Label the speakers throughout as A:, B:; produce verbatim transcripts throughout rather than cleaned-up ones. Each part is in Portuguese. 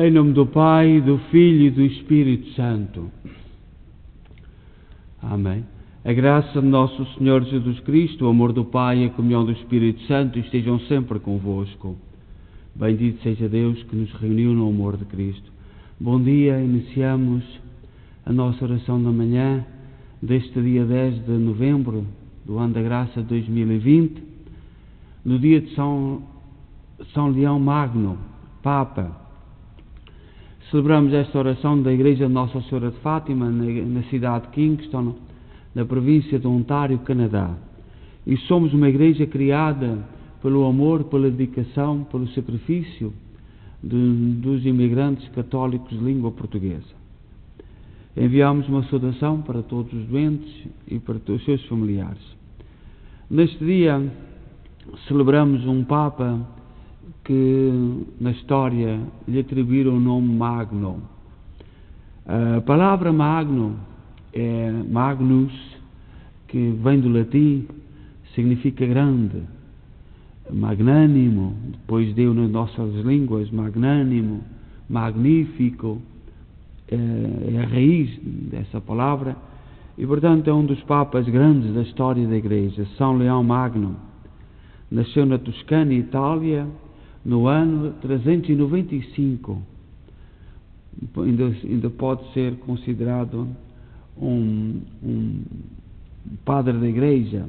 A: Em nome do Pai, do Filho e do Espírito Santo. Amém. A graça de nosso Senhor Jesus Cristo, o amor do Pai e a comunhão do Espírito Santo estejam sempre convosco. Bendito seja Deus que nos reuniu no amor de Cristo. Bom dia, iniciamos a nossa oração da manhã deste dia dez de novembro do ano da graça de dois mil e vinte, no dia de São, São Leão Magno, Papa. Celebramos esta oração da Igreja de Nossa Senhora de Fátima, na, na cidade de Kingston, na província de Ontário, Canadá. E somos uma igreja criada pelo amor, pela dedicação, pelo sacrifício de, dos imigrantes católicos de língua portuguesa. Enviamos uma saudação para todos os doentes e para todos os seus familiares. Neste dia celebramos um Papa que na história lhe atribuíram o nome Magno. A palavra Magno é Magnus, que vem do latim, significa grande, magnânimo, depois deu nas nossas línguas magnânimo, magnífico, é a raiz dessa palavra, e portanto é um dos papas grandes da história da Igreja. São Leão Magno nasceu na Toscana, Itália, no ano trezentos e noventa e cinco. Ainda, ainda pode ser considerado um, um padre da Igreja.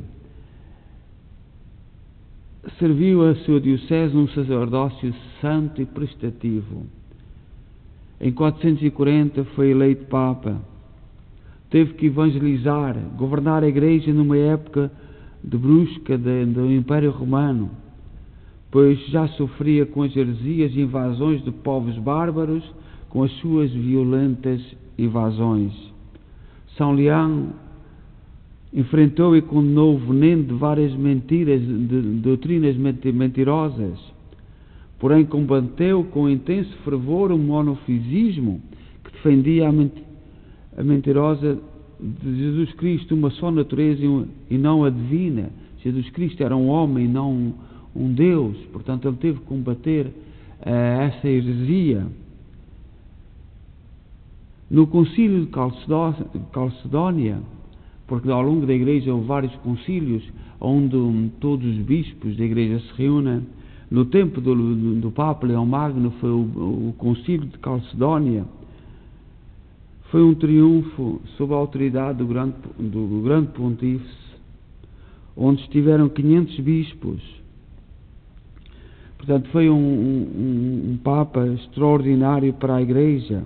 A: Serviu a sua diocese num sacerdócio santo e prestativo. Em quatrocentos e quarenta foi eleito Papa. Teve que evangelizar, governar a Igreja numa época de brusca de, do Império Romano, pois já sofria com as heresias e invasões de povos bárbaros, com as suas violentas invasões. São Leão enfrentou e condenou o veneno de várias mentiras, de, de doutrinas mentirosas, porém combateu com intenso fervor o monofisismo que defendia a, ment a mentirosa de Jesus Cristo, uma só natureza e não a divina. Jesus Cristo era um homem e não um um Deus, portanto ele teve que combater uh, essa heresia. No concílio de Calcedónia, porque ao longo da Igreja houve vários concílios onde um, todos os bispos da Igreja se reúnem, no tempo do, do, do Papa Leão Magno foi o, o concílio de Calcedónia. Foi um triunfo sob a autoridade do grande, do grande pontífice, onde estiveram quinhentos bispos. Portanto, foi um, um, um Papa extraordinário para a Igreja.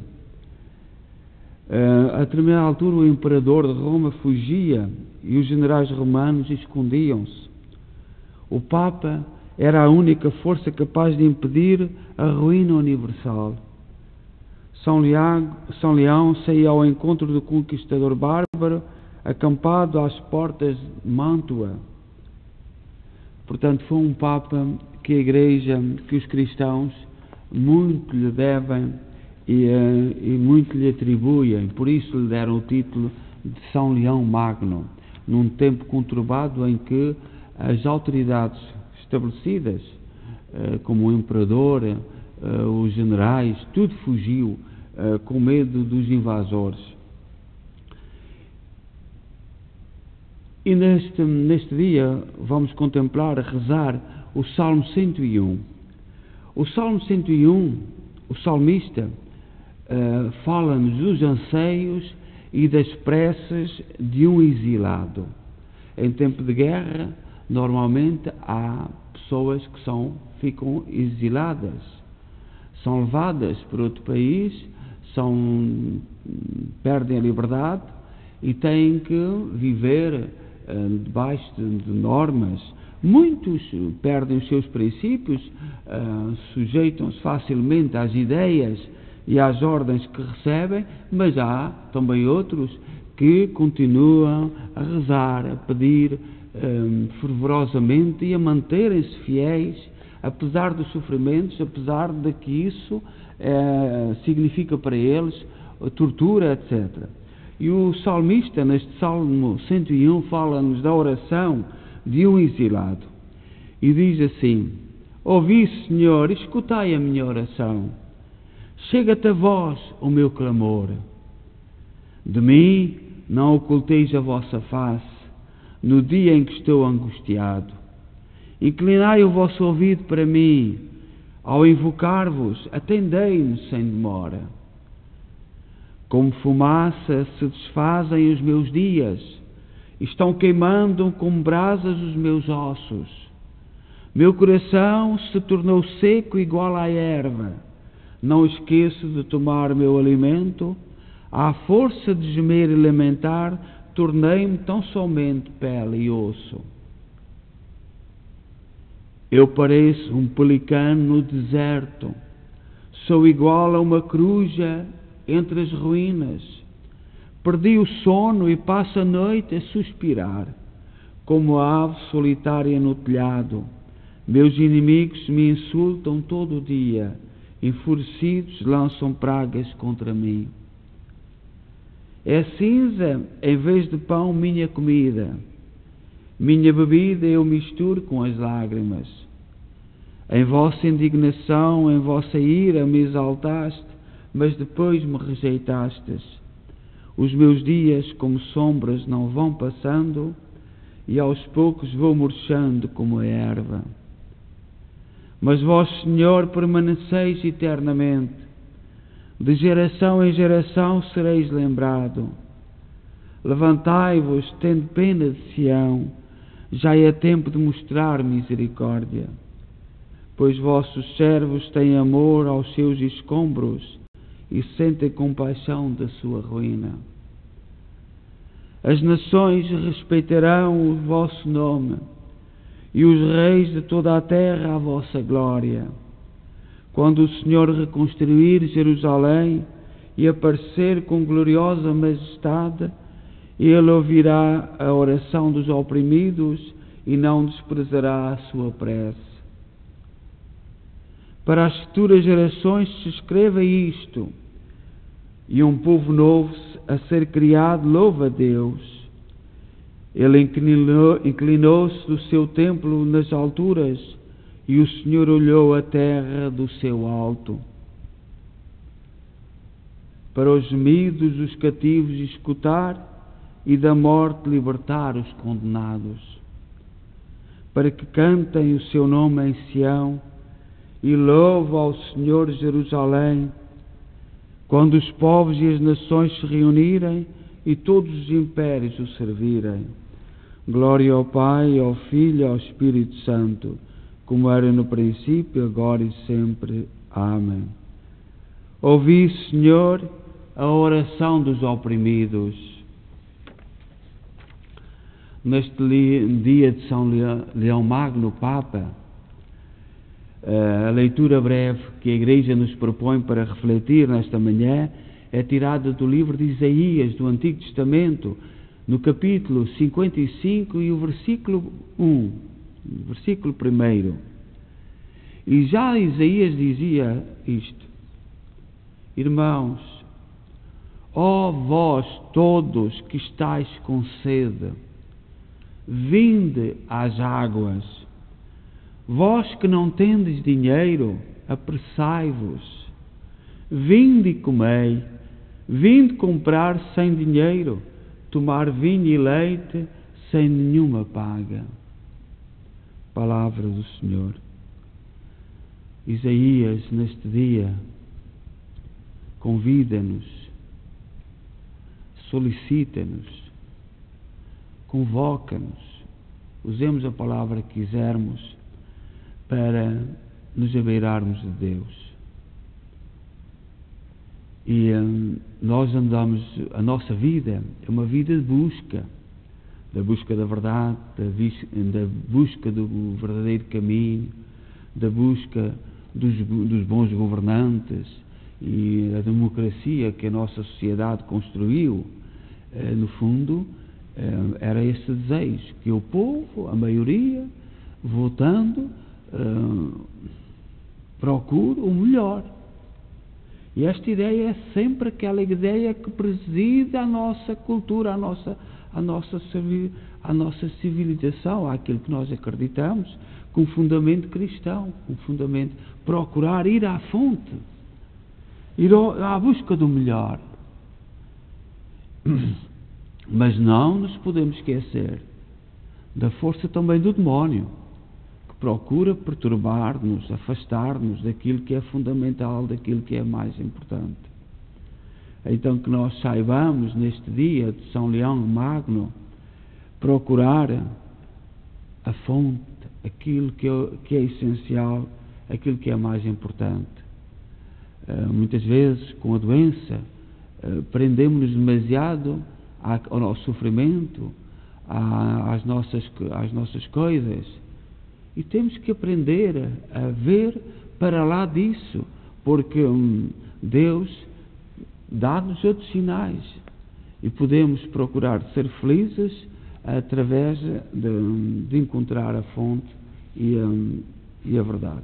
A: Uh, a determinada altura, o imperador de Roma fugia e os generais romanos escondiam-se. O Papa era a única força capaz de impedir a ruína universal. São Leão, São Leão saía ao encontro do conquistador bárbaro, acampado às portas de Mantua. Portanto, foi um Papa que a Igreja, que os cristãos muito lhe devem e, uh, e muito lhe atribuem. Por isso lhe deram o título de São Leão Magno, num tempo conturbado em que as autoridades estabelecidas, uh, como o imperador, uh, os generais, tudo fugiu uh, com medo dos invasores. E neste, neste dia vamos contemplar, rezar o Salmo cento e um. O Salmo cento e um, o salmista, uh, fala-nos dos anseios e das preces de um exilado. Em tempo de guerra, normalmente há pessoas que são, ficam exiladas, são levadas para outro país, são, perdem a liberdade e têm que viver debaixo de, de normas. Muitos perdem os seus princípios, uh, sujeitam-se facilmente às ideias e às ordens que recebem, mas há também outros que continuam a rezar, a pedir um, fervorosamente e a manterem-se fiéis, apesar dos sofrimentos, apesar de que isso uh, significa para eles tortura, etcétera. E o salmista, neste Salmo cento e um, fala-nos da oração de um exilado. E diz assim: ouvi, Senhor, escutai a minha oração. Chega-te a vós o meu clamor. De mim não oculteis a vossa face, no dia em que estou angustiado. Inclinai o vosso ouvido para mim, ao invocar-vos, atendei-me sem demora. Como fumaça se desfazem os meus dias, estão queimando como brasas os meus ossos. Meu coração se tornou seco igual à erva. Não esqueço de tomar meu alimento. À força de gemer e lamentar, tornei-me tão somente pele e osso. Eu pareço um pelicano no deserto. Sou igual a uma coruja entre as ruínas. Perdi o sono e passo a noite a suspirar, como a ave solitária no telhado. Meus inimigos me insultam todo o dia, enfurecidos lançam pragas contra mim. É cinza em vez de pão minha comida. Minha bebida eu misturo com as lágrimas. Em vossa indignação, em vossa ira me exaltaste, mas depois me rejeitastes. Os meus dias como sombras não vão passando, e aos poucos vou murchando como a erva. Mas vós, Senhor, permaneceis eternamente. De geração em geração sereis lembrado. Levantai-vos, tende pena de Sião. Já é tempo de mostrar misericórdia. Pois vossos servos têm amor aos seus escombros e sentem compaixão da sua ruína. As nações respeitarão o vosso nome, e os reis de toda a terra a vossa glória. Quando o Senhor reconstruir Jerusalém e aparecer com gloriosa majestade, Ele ouvirá a oração dos oprimidos e não desprezará a sua prece. Para as futuras gerações se escreva isto, e um povo novo a ser criado louva a Deus. Ele inclinou, inclinou-se do seu templo nas alturas, e o Senhor olhou a terra do seu alto. Para os gemidos dos cativos escutar, e da morte libertar os condenados. Para que cantem o seu nome em Sião, e louve ao Senhor Jerusalém, quando os povos e as nações se reunirem e todos os impérios o servirem. Glória ao Pai, ao Filho e ao Espírito Santo, como era no princípio, agora e sempre. Amém. Ouvi, Senhor, a oração dos oprimidos. Neste dia de São Leão Magno, Papa, a leitura breve que a Igreja nos propõe para refletir nesta manhã é tirada do livro de Isaías, do Antigo Testamento, no capítulo cinquenta e cinco e o versículo um, versículo primeiro. E já Isaías dizia isto: Irmãos, ó vós todos que estáis com sede, vinde às águas. Vós que não tendes dinheiro, apressai-vos. Vinde e comei. Vinde comprar sem dinheiro, tomar vinho e leite sem nenhuma paga. Palavra do Senhor. Isaías, neste dia, convida-nos, solicita-nos, convoca-nos, usemos a palavra que quisermos, para nos abeirarmos de Deus. E hum, nós andamos, a nossa vida é uma vida de busca, da busca da verdade, da, da busca do verdadeiro caminho, da busca dos, dos bons governantes e a democracia que a nossa sociedade construiu. Eh, no fundo, eh, era esse desejo, que o povo, a maioria, votando, Uh, procuro o melhor. E esta ideia é sempre aquela ideia que preside a nossa cultura, a nossa, a nossa, a nossa civilização, àquilo que nós acreditamos, com fundamento cristão, com fundamento procurar ir à fonte. ir à busca do melhor. Mas não nos podemos esquecer da força também do demónio, que procura perturbar-nos, afastar-nos daquilo que é fundamental, daquilo que é mais importante. Então que nós saibamos neste dia de São Leão Magno procurar a fonte, aquilo que é, que é essencial, aquilo que é mais importante. Uh, muitas vezes com a doença uh, prendemos-nos demasiado ao nosso sofrimento, às nossas, às nossas coisas, e temos que aprender a ver para lá disso, porque hum, Deus dá-nos outros sinais e podemos procurar ser felizes através de, de encontrar a fonte e a, e a verdade.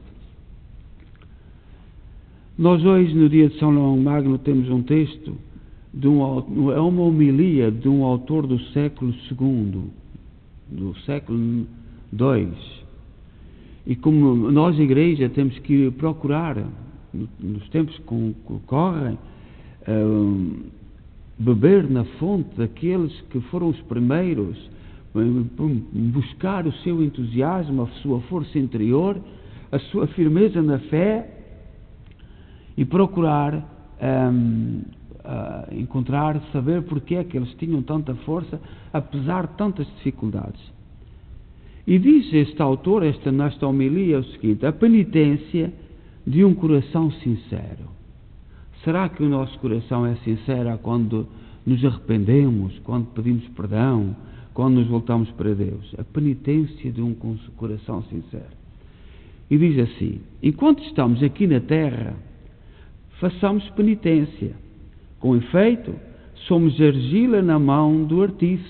A: Nós hoje, no dia de São Leão Magno, temos um texto, de um, é uma homilia de um autor do século segundo, do século dois. E como nós, Igreja, temos que procurar, nos tempos que correm, uh, beber na fonte daqueles que foram os primeiros, buscar o seu entusiasmo, a sua força interior, a sua firmeza na fé e procurar um, uh, encontrar, saber porque é que eles tinham tanta força apesar de tantas dificuldades. E diz este autor, esta, nesta homilia, o seguinte: a penitência de um coração sincero. Será que o nosso coração é sincero quando nos arrependemos, quando pedimos perdão, quando nos voltamos para Deus? A penitência de um coração sincero. E diz assim: enquanto estamos aqui na terra, façamos penitência. Com efeito, somos argila na mão do artífice.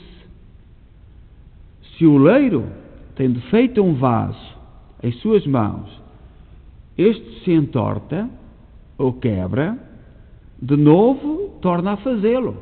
A: Se o oleiro tendo feito um vaso em suas mãos, este se entorta ou quebra, de novo torna a fazê-lo.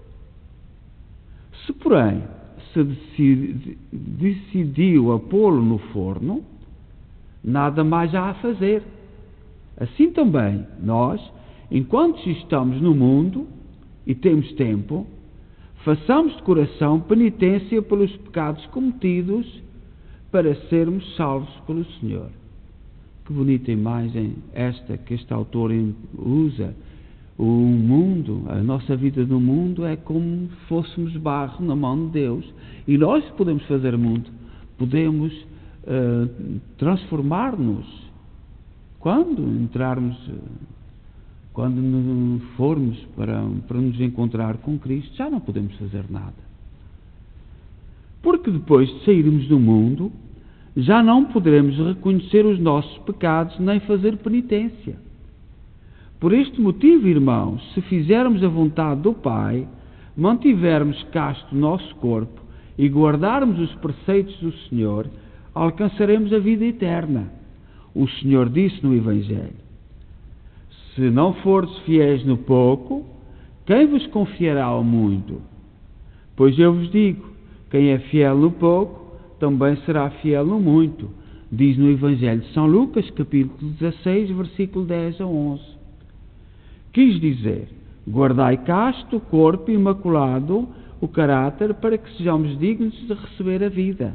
A: Se, porém, se decidi, decidiu a pô-lo no forno, nada mais há a fazer. Assim também, nós, enquanto estamos no mundo e temos tempo, façamos de coração penitência pelos pecados cometidos para sermos salvos pelo Senhor. Que bonita imagem esta que este autor usa. O mundo, a nossa vida no mundo é como se fôssemos barro na mão de Deus. E nós podemos fazer muito. Podemos uh, transformar-nos quando entrarmos, quando formos para, para nos encontrar com Cristo. Já não podemos fazer nada. Porque depois de sairmos do mundo, já não poderemos reconhecer os nossos pecados nem fazer penitência. Por este motivo, irmãos, se fizermos a vontade do Pai, mantivermos casto o nosso corpo e guardarmos os preceitos do Senhor, alcançaremos a vida eterna. O Senhor disse no Evangelho: se não fordes fiéis no pouco, quem vos confiará ao muito? Pois eu vos digo, quem é fiel no pouco, também será fiel no muito. Diz no Evangelho de São Lucas, capítulo dezasseis, versículo dez a onze. Quis dizer, guardai casto o corpo, imaculado o caráter, para que sejamos dignos de receber a vida.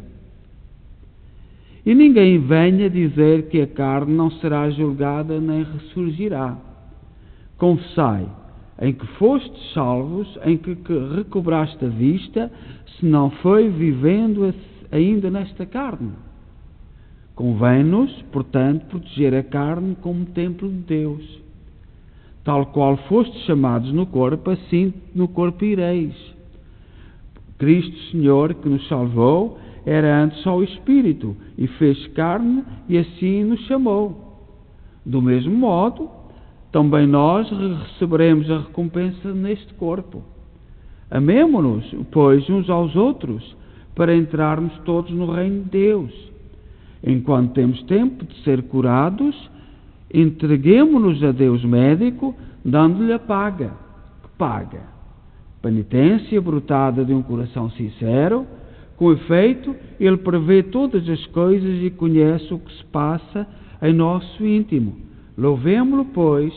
A: E ninguém venha dizer que a carne não será julgada nem ressurgirá. Confessai em que fostes salvos, em que, que recobraste a vista, se não foi vivendo ainda nesta carne. Convém-nos, portanto, proteger a carne como templo de Deus. Tal qual fostes chamados no corpo, assim no corpo ireis. Cristo Senhor, que nos salvou, era antes só o Espírito, e fez carne, e assim nos chamou. Do mesmo modo, também nós receberemos a recompensa neste corpo. Amemo-nos, pois, uns aos outros, para entrarmos todos no reino de Deus. Enquanto temos tempo de ser curados, entreguemo-nos a Deus médico, dando-lhe a paga. Que paga? Penitência brotada de um coração sincero. Com efeito, Ele prevê todas as coisas e conhece o que se passa em nosso íntimo. Louvemo-lo, pois,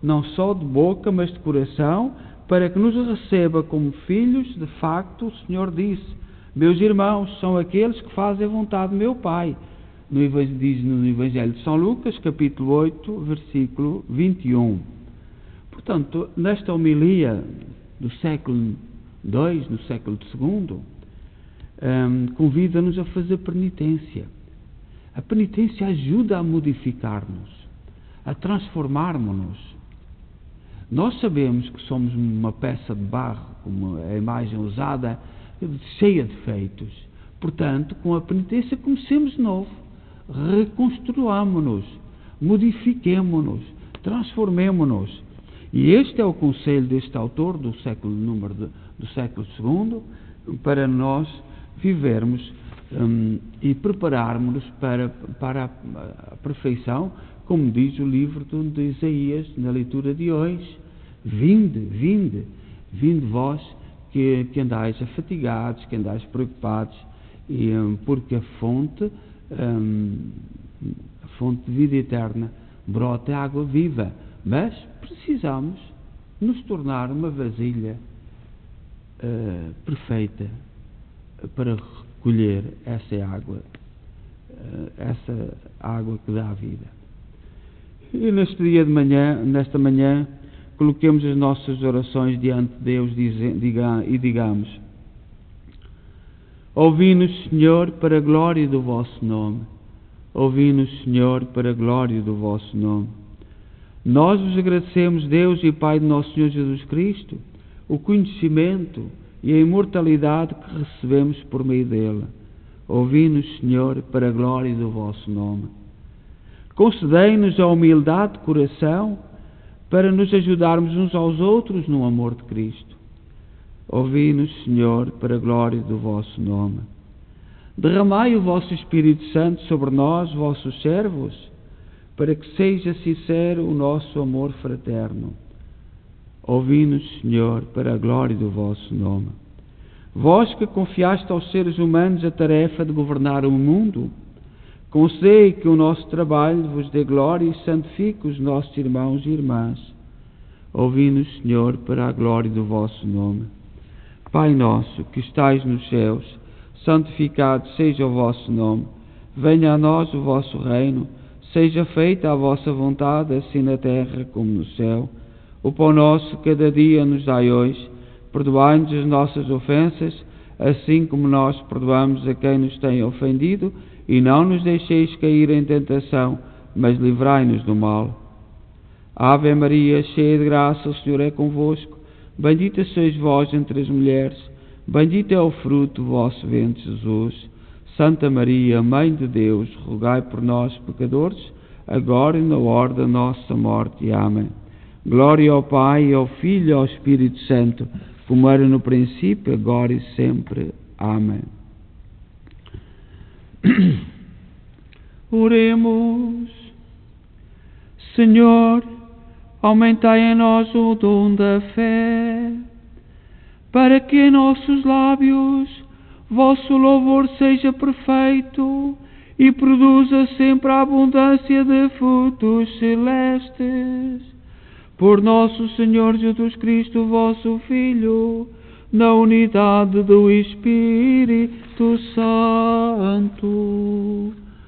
A: não só de boca, mas de coração, para que nos receba como filhos. De facto, o Senhor disse: meus irmãos são aqueles que fazem a vontade do meu Pai. No, diz no Evangelho de São Lucas, capítulo oito, versículo vinte e um. Portanto, nesta homilia do século dois, no século segundo, um, convida-nos a fazer penitência. A penitência ajuda a modificar-nos, a transformarmos-nos. Nós sabemos que somos uma peça de barro, como a imagem usada, cheia de defeitos. Portanto, com a penitência comecemos de novo, reconstruamos-nos, modifiquemo-nos, transformemo-nos. E este é o conselho deste autor do século, número de, do século segundo, para nós vivermos hum, e prepararmos-nos para, para a, a perfeição, como diz o livro de Isaías na leitura de hoje. Vinde, vinde, vinde vós que, que andais afatigados, que andais preocupados, e, hum, porque a fonte, hum, a fonte de vida eterna brota água viva. Mas precisamos nos tornar uma vasilha uh, perfeita para recolher essa água, uh, essa água que dá a vida. E neste dia de manhã, nesta manhã, coloquemos as nossas orações diante de Deus dize, diga, e digamos: ouvi-nos, Senhor, para a glória do vosso nome. Ouvi-nos, Senhor, para a glória do vosso nome. Nós vos agradecemos, Deus e Pai de nosso Senhor Jesus Cristo, o conhecimento e a imortalidade que recebemos por meio dele. Ouvi-nos, Senhor, para a glória do vosso nome. Concedei-nos a humildade de coração para nos ajudarmos uns aos outros no amor de Cristo. Ouvi-nos, Senhor, para a glória do vosso nome. Derramai o vosso Espírito Santo sobre nós, vossos servos, para que seja sincero o nosso amor fraterno. Ouvi-nos, Senhor, para a glória do vosso nome. Vós que confiaste aos seres humanos a tarefa de governar o mundo, concedei que o nosso trabalho vos dê glória e santifique os nossos irmãos e irmãs. Ouvi-nos, Senhor, para a glória do vosso nome. Pai nosso, que estais nos céus, santificado seja o vosso nome. Venha a nós o vosso reino. Seja feita a vossa vontade, assim na terra como no céu. O pão nosso cada dia nos dai hoje. Perdoai-nos as nossas ofensas, assim como nós perdoamos a quem nos tem ofendido, e não nos deixeis cair em tentação, mas livrai-nos do mal. Ave Maria, cheia de graça, o Senhor é convosco. Bendita sois vós entre as mulheres, bendito é o fruto do vosso ventre, Jesus. Santa Maria, Mãe de Deus, rogai por nós, pecadores, agora e na hora da nossa morte. Amém. Glória ao Pai, ao Filho e ao Espírito Santo, como era no princípio, agora e sempre. Amém. Oremos. Senhor, aumentai em nós o dom da fé, para que em nossos lábios vosso louvor seja perfeito e produza sempre a abundância de frutos celestes. Por nosso Senhor Jesus Cristo, vosso Filho, na unidade do Espírito Santo.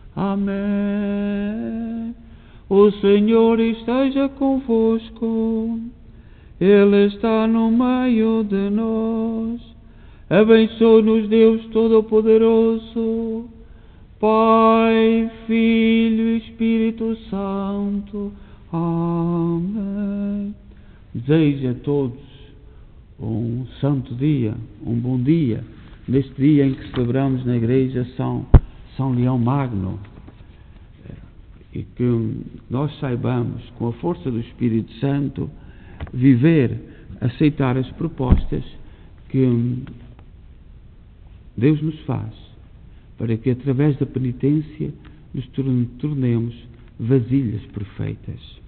A: Amém. O Senhor esteja convosco. Ele está no meio de nós. Abençoe-nos Deus Todo-Poderoso, Pai, Filho e Espírito Santo. Amém. Desejo a todos um santo dia, um bom dia, neste dia em que celebramos na igreja São, São Leão Magno, e que nós saibamos, com a força do Espírito Santo, viver, aceitar as propostas que Deus nos faz, para que através da penitência nos tornemos vasilhas perfeitas.